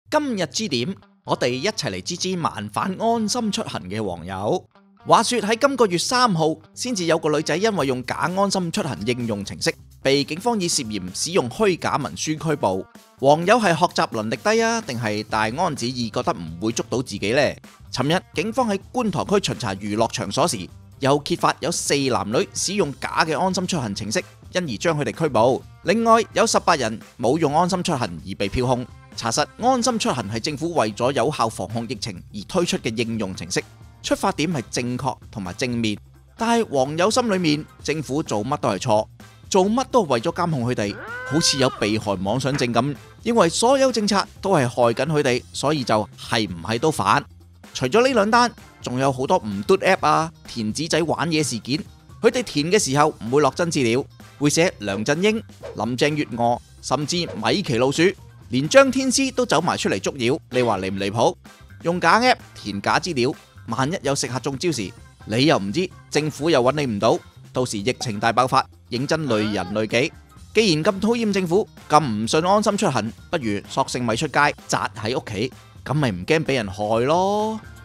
今日之點，我哋一齊嚟支萬反安心出行嘅網友。話說喺今個月3號，先至有個女仔因為用假安心出行應用程式，被警方以涉嫌使用虛假文書拘捕。網友係學習能力低啊，定係大安旨意覺得唔會捉到自己呢？尋日警方喺觀塘區巡查娛樂場所時，又揭發有4男女使用假嘅安心出行程式，因而將佢哋拘捕。另外有18人冇用安心出行而被票控。查實安心出行係政府為咗有效防控疫情而推出嘅應用程式，出發點係正確同埋正面，但係網友心裏面，政府做乜都係錯，做乜都係為咗監控佢哋，好似有被害妄想症咁，認為所有政策都係害緊佢哋，所以就係唔係都反。除咗呢2單，仲有好多唔嘟 app 啊、填紙仔玩嘢事件，佢哋填嘅時候唔會落真資料，會寫梁振英、林鄭月娥，甚至米奇老鼠。連張天師都走埋出嚟捉妖，你話離唔離譜？用假 app 填假資料，萬一有食客中招時，你又唔知，政府又揾你唔到，到時疫情大爆發，認真累人累己。既然咁討厭政府，咁唔信安心出行，不如索性咪出街，宅喺屋企，咁咪唔驚俾人害咯。